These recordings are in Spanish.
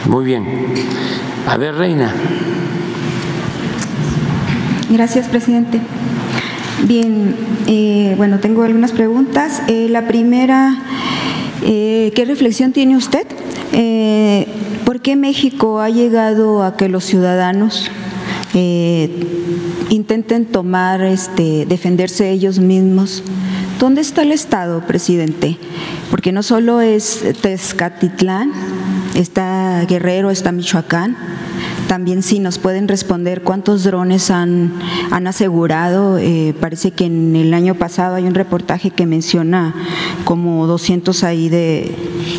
Muy bien. A ver, Reina. Gracias, presidente. Bien, bueno, tengo algunas preguntas. La primera, ¿qué reflexión tiene usted? ¿Por qué México ha llegado a que los ciudadanos intenten tomar, defenderse ellos mismos? ¿Dónde está el Estado, presidente? Porque no solo es Tezcatitlán, está Guerrero, está Michoacán. También si nos pueden responder cuántos drones han asegurado. Parece que en el año pasado hay un reportaje que menciona como 200 ahí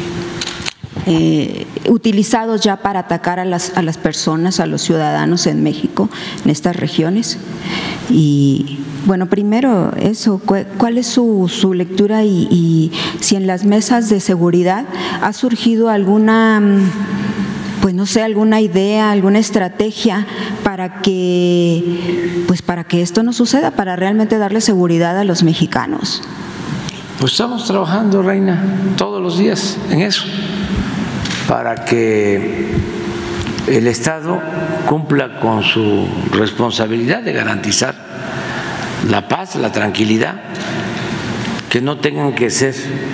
utilizados ya para atacar a las personas, a los ciudadanos en México, en estas regiones. Y bueno, primero eso, ¿cuál es su lectura y si en las mesas de seguridad ha surgido alguna, pues no sé, alguna idea, alguna estrategia para que esto no suceda, para realmente darle seguridad a los mexicanos? Pues estamos trabajando, Reina, todos los días en eso, para que el Estado cumpla con su responsabilidad de garantizar la paz, la tranquilidad, que no tengan que ser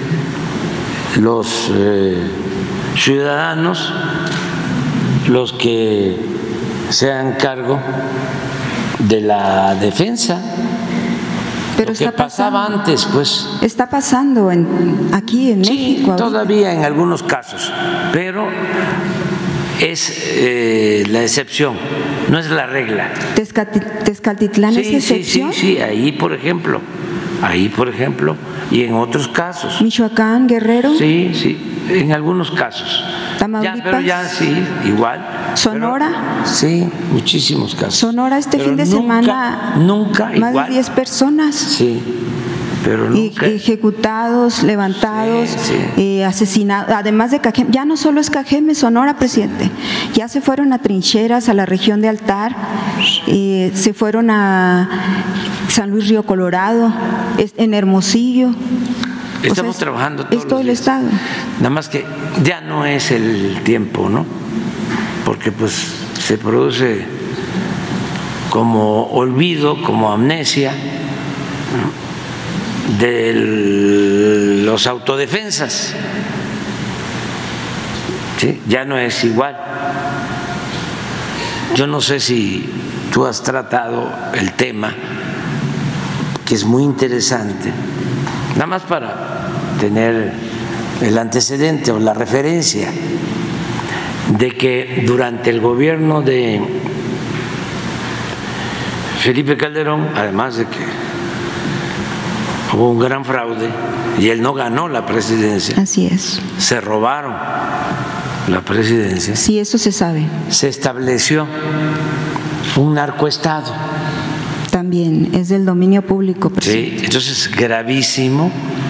los ciudadanos los que se hagan cargo de la defensa. Pero lo que pasaba antes, pues. Está pasando aquí en México. Sí, todavía en algunos casos, pero es la excepción, no es la regla. ¿Tezcatitlán es excepción? Sí, ahí por ejemplo, y en otros casos. ¿Michoacán, Guerrero? Sí, en algunos casos. ¿Tamaulipas? Pero ya sí, igual. ¿Sonora? Pero, sí, muchísimos casos. Sonora fin de semana, nunca más igual. de 10 personas. Sí, pero nunca. Ejecutados, levantados, asesinados. Además de Cajeme, ya no solo es Cajeme, Sonora, presidente. Ya se fueron a trincheras, a la región de Altar, se fueron a San Luis Río Colorado, en Hermosillo. Estamos trabajando todos todo los el días. Estado. Nada más que ya no es el tiempo, ¿no? Porque pues se produce como olvido, como amnesia, ¿no?, de los autodefensas. ¿Sí? Ya no es igual. Yo no sé si tú has tratado el tema, que es muy interesante, nada más para tener el antecedente o la referencia de que durante el gobierno de Felipe Calderón, además de que hubo un gran fraude y él no ganó la presidencia. Así es. Se robaron la presidencia. Sí, eso se sabe. Se estableció un narcoestado. También es del dominio público, presidente. Sí, entonces gravísimo,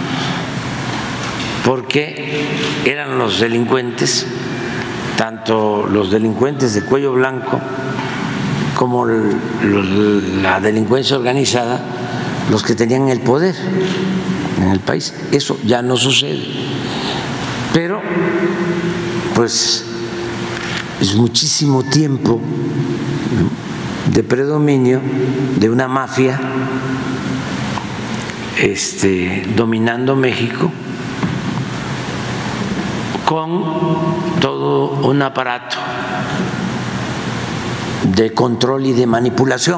porque eran los delincuentes, tanto los delincuentes de cuello blanco como la delincuencia organizada, los que tenían el poder en el país. Eso ya no sucede, pero pues es muchísimo tiempo de predominio de una mafia dominando México, con todo un aparato de control y de manipulación,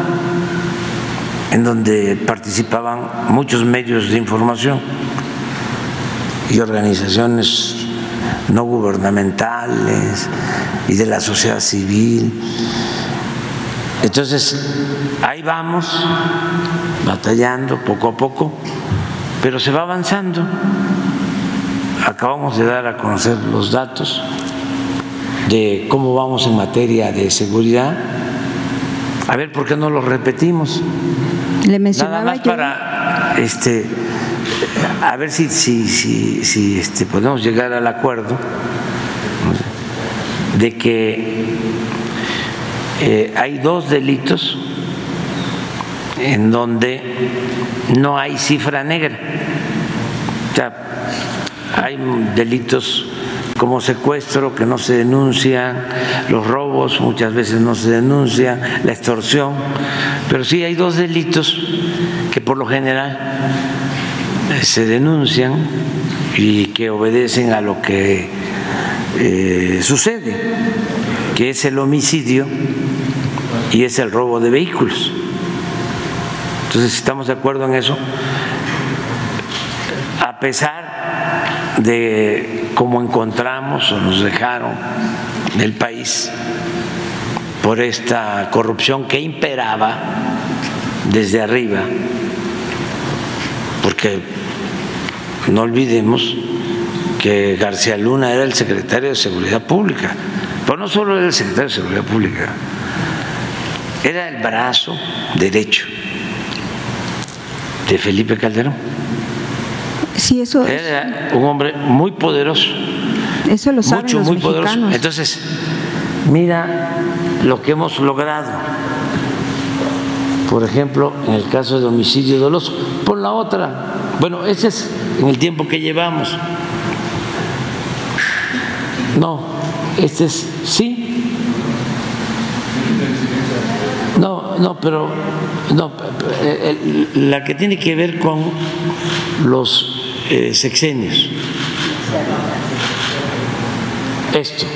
en donde participaban muchos medios de información y organizaciones no gubernamentales y de la sociedad civil. Entonces, ahí vamos, batallando poco a poco, pero se va avanzando. Acabamos de dar a conocer los datos de cómo vamos en materia de seguridad. A ver, ¿por qué no los repetimos? Le mencionaba nada más para a ver si podemos llegar al acuerdo de que hay dos delitos en donde no hay cifra negra. O sea, hay delitos como secuestro que no se denuncian, los robos muchas veces no se denuncian, la extorsión, pero sí hay 2 delitos que por lo general se denuncian y que obedecen a lo que sucede, que es el homicidio y es el robo de vehículos. Entonces, estamos de acuerdo en eso, a pesar de cómo encontramos o nos dejaron el país por esta corrupción que imperaba desde arriba, porque no olvidemos que García Luna era el secretario de Seguridad Pública, pero no solo era el secretario de Seguridad Pública, era el brazo derecho de Felipe Calderón. Sí, eso era un hombre muy poderoso. Eso lo saben los muy mexicanos. Poderoso. Entonces, mira lo que hemos logrado. Por ejemplo, en el caso de homicidio doloso. Por la otra, bueno, ese es en el tiempo que llevamos. No, este es, sí. No, pero no, la que tiene que ver con los sexenios. Esto.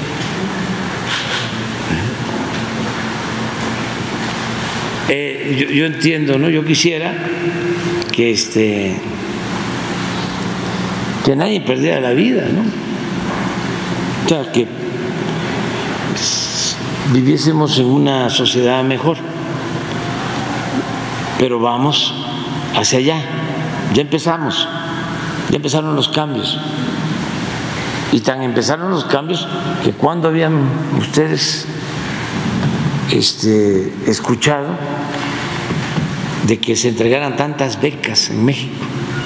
Yo entiendo, ¿no? Yo quisiera que nadie perdiera la vida, ¿no? O sea, que viviésemos en una sociedad mejor, pero vamos hacia allá. Ya empezaron los cambios, y tan empezaron los cambios que cuando habían ustedes escuchado de que se entregaran tantas becas en México,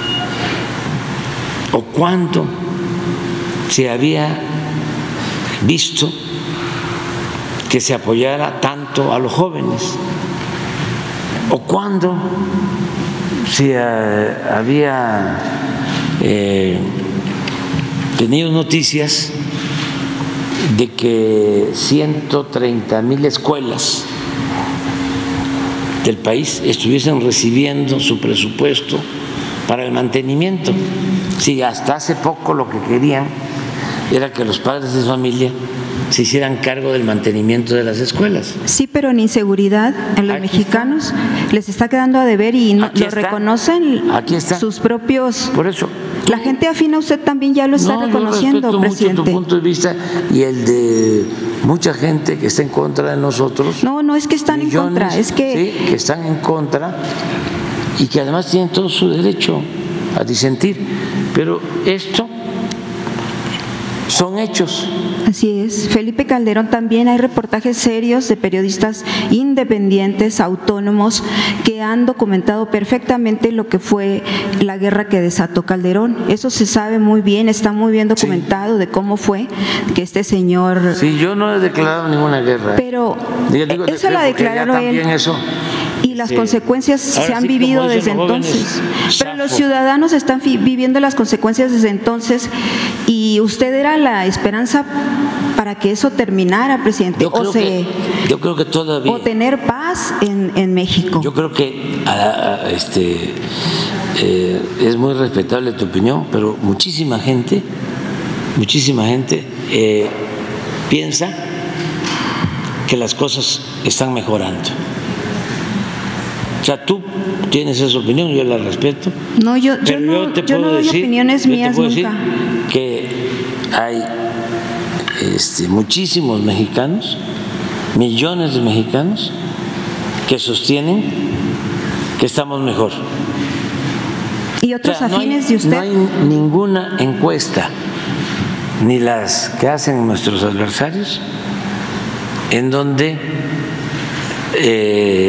o cuándo se había visto que se apoyara tanto a los jóvenes, o cuándo se había tenido noticias de que 130,000 escuelas del país estuviesen recibiendo su presupuesto para el mantenimiento. Sí, hasta hace poco lo que querían era que los padres de familia se hicieran cargo del mantenimiento de las escuelas. Sí, pero en inseguridad en los mexicanos les está quedando a deber y no lo reconocen sus propios. Por eso. La gente afín a usted también ya lo está reconociendo, yo respeto presidente. mucho tu punto de vista y el de mucha gente que está en contra de nosotros. No es que están en contra, es que… Sí, que están en contra y que además tienen todo su derecho a disentir. Pero esto son hechos. Así es. Felipe Calderón, también hay reportajes serios de periodistas independientes, autónomos, que han documentado perfectamente lo que fue la guerra que desató Calderón. Eso se sabe muy bien, está muy bien documentado de cómo fue que este señor… Sí, yo no he declarado ninguna guerra. Pero eso la declaró él. Y las consecuencias se han vivido desde entonces. Pero los ciudadanos están viviendo las consecuencias desde entonces, y usted era la esperanza para que eso terminara, presidente. Yo creo que todavía… O tener paz en México. Yo creo que es muy respetable tu opinión, pero muchísima gente piensa que las cosas están mejorando. O sea, tú tienes esa opinión, yo la respeto. No, yo no doy opiniones mías nunca. Que hay muchísimos mexicanos, millones de mexicanos, que sostienen que estamos mejor. ¿Y otros afines de usted? No hay ninguna encuesta, ni las que hacen nuestros adversarios, en donde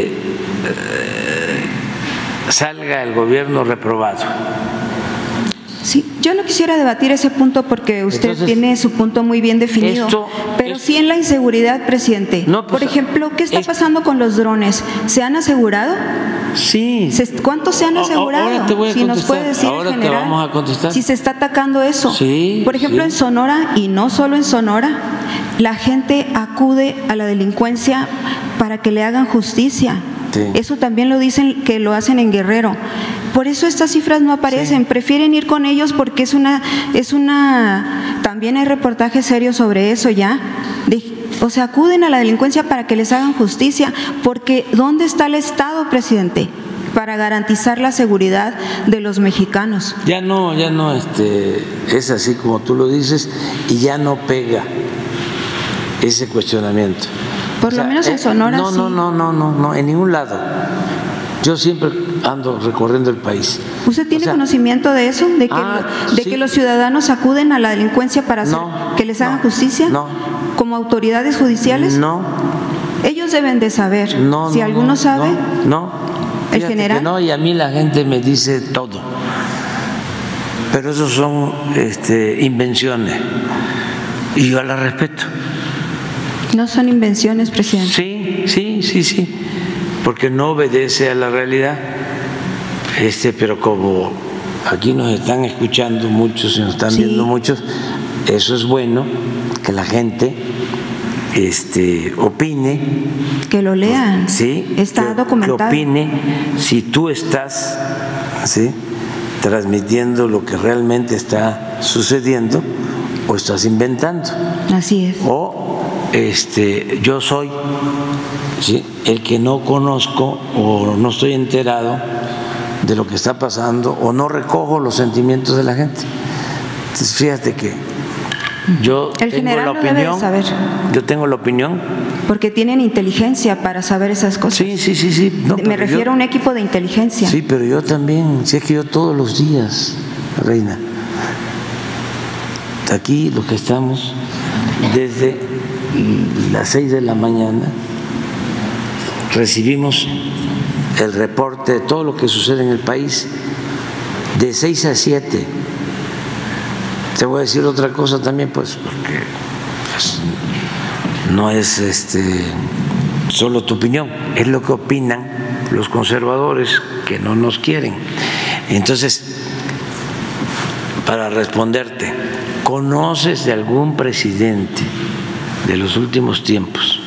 salga el gobierno reprobado. Sí, yo no quisiera debatir ese punto porque usted tiene su punto muy bien definido, pero sí en la inseguridad, presidente. No, pues, por ejemplo, ¿qué está pasando con los drones? ¿Se han asegurado? Sí. ¿Cuántos se han asegurado? Ahora te voy a si nos puede decir ahora en general, te vamos a contestar. Si se está atacando eso. Sí, por ejemplo, sí. en Sonora, y no solo en Sonora, la gente acude a la delincuencia para que le hagan justicia. Sí. Eso también lo dicen que lo hacen en Guerrero. Por eso estas cifras no aparecen. Sí. Prefieren ir con ellos porque también hay reportajes serios sobre eso ya. O sea, acuden a la delincuencia para que les hagan justicia, porque ¿dónde está el Estado, presidente, para garantizar la seguridad de los mexicanos? Ya no, es así como tú lo dices y ya no pega ese cuestionamiento. Por lo menos en Sonora sí. No, en ningún lado. Yo siempre ando recorriendo el país. ¿Usted tiene conocimiento de eso? ¿De que los ciudadanos acuden a la delincuencia para que les hagan justicia? No. ¿Como autoridades judiciales? No. Ellos deben de saber. Si alguno sabe. No. ¿El general? Que no, y a mí la gente me dice todo. Pero eso son invenciones. Y yo las respeto. No son invenciones, presidente. Sí. Porque no obedece a la realidad. Pero como aquí nos están escuchando muchos y nos están viendo muchos, eso es bueno, que la gente opine. Que lo lean. Sí. Está documentado. Que opine si tú estás transmitiendo lo que realmente está sucediendo o estás inventando. Así es. O yo soy el que no conozco o no estoy enterado de lo que está pasando o no recojo los sentimientos de la gente. Entonces, fíjate que yo tengo la opinión. Yo tengo la opinión. Porque tienen inteligencia para saber esas cosas. Sí. No, me refiero a un equipo de inteligencia. Sí, pero yo también. Si es que yo todos los días, Reina, aquí los que estamos desde las 6 de la mañana recibimos el reporte de todo lo que sucede en el país de 6 a 7. Te voy a decir otra cosa también, pues, porque no es solo tu opinión, es lo que opinan los conservadores que no nos quieren. Entonces, para responderte, ¿conoces de algún presidente de los últimos tiempos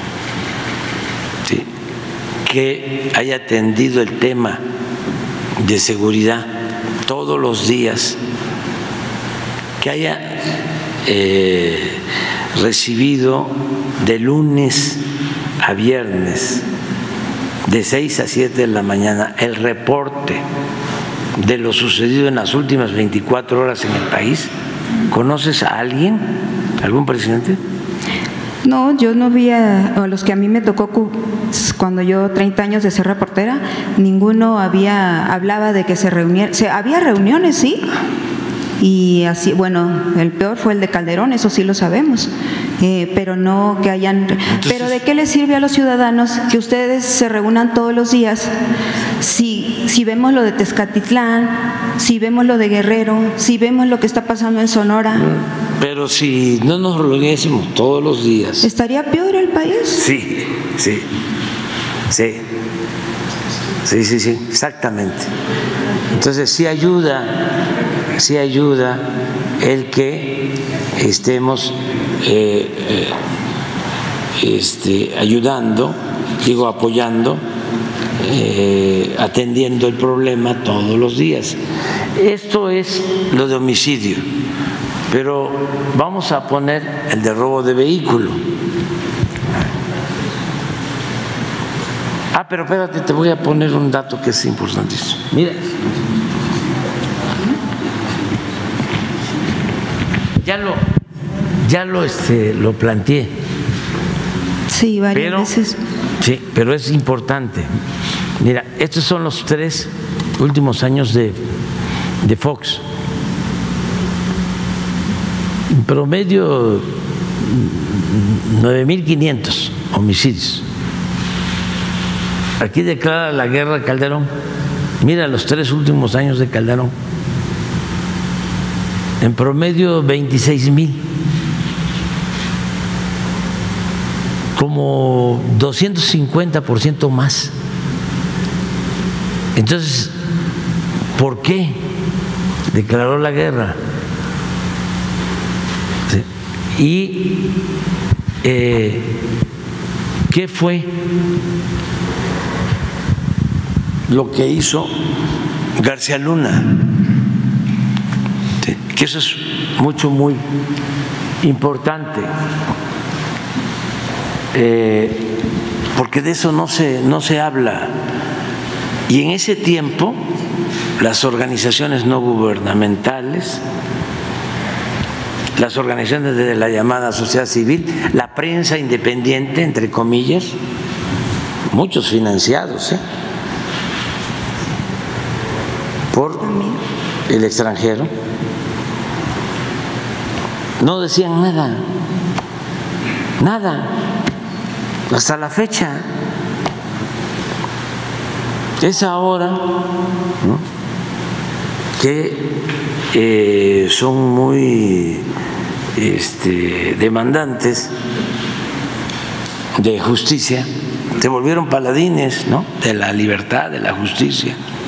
que haya atendido el tema de seguridad todos los días, que haya recibido de lunes a viernes de 6 a 7 de la mañana el reporte de lo sucedido en las últimas 24 horas en el país? ¿Conoces a alguien, algún presidente? No, yo no vi a los que a mí me tocó cuando yo 30 años de ser reportera, ninguno hablaba de que se reunieran. Había reuniones, sí, y así, bueno, el peor fue el de Calderón, eso sí lo sabemos, pero no que hayan. Entonces, pero ¿de qué les sirve a los ciudadanos que ustedes se reúnan todos los días si vemos lo de Tezcatitlán, si vemos lo de Guerrero, si vemos lo que está pasando en Sonora? Pero si no nos reuniésemos todos los días, ¿estaría peor el país? Sí, exactamente. Entonces sí ayuda el que estemos apoyando, atendiendo el problema todos los días. Esto es lo de homicidio, pero vamos a poner el de robo de vehículo. Pero espérate, te voy a poner un dato que es importantísimo. Mira, ya lo planteé. Sí, varias veces. Sí, pero es importante. Mira, estos son los 3 últimos años de Fox. En promedio 9.500 homicidios. Aquí declara la guerra Calderón. Mira los 3 últimos años de Calderón. en promedio 26,000, como 250% más. Entonces, ¿por qué declaró la guerra? ¿Y qué fue lo que hizo García Luna? Que eso es muy importante, porque de eso no se habla. Y en ese tiempo las organizaciones no gubernamentales, las organizaciones de la llamada sociedad civil, la prensa independiente, entre comillas, muchos financiados por el extranjero, no decían nada, hasta la fecha. Es ahora, ¿no?, que son muy demandantes de justicia, se volvieron paladines, ¿no?, de la libertad, de la justicia.